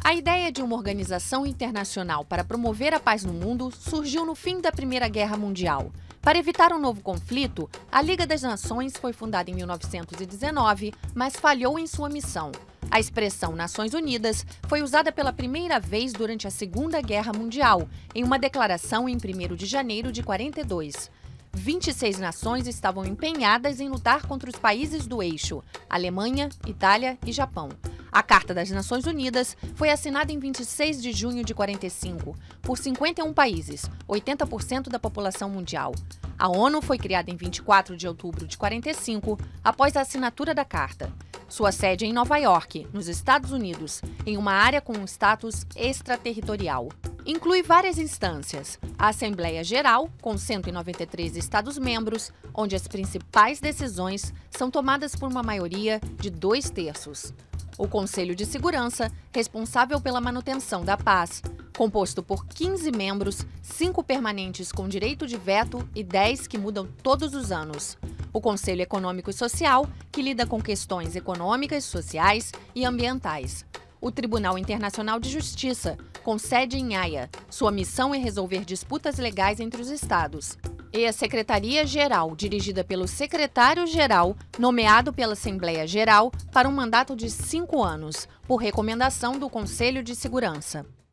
A ideia de uma organização internacional para promover a paz no mundo surgiu no fim da Primeira Guerra Mundial. Para evitar um novo conflito, a Liga das Nações foi fundada em 1919, mas falhou em sua missão. A expressão Nações Unidas foi usada pela primeira vez durante a Segunda Guerra Mundial, em uma declaração em 1º de janeiro de 1942. 26 nações estavam empenhadas em lutar contra os países do eixo, Alemanha, Itália e Japão. A Carta das Nações Unidas foi assinada em 26 de junho de 1945 por 51 países, 80% da população mundial. A ONU foi criada em 24 de outubro de 1945, após a assinatura da Carta. Sua sede é em Nova York, nos Estados Unidos, em uma área com um status extraterritorial. Inclui várias instâncias: a Assembleia Geral, com 193 Estados-membros, onde as principais decisões são tomadas por uma maioria de 2/3. O Conselho de Segurança, responsável pela manutenção da paz, composto por 15 membros, 5 permanentes com direito de veto e 10 que mudam todos os anos. O Conselho Econômico e Social, que lida com questões econômicas, sociais e ambientais. O Tribunal Internacional de Justiça, com sede em Haia. Sua missão é resolver disputas legais entre os Estados. E a Secretaria-Geral, dirigida pelo Secretário-Geral, nomeado pela Assembleia Geral para um mandato de 5 anos, por recomendação do Conselho de Segurança.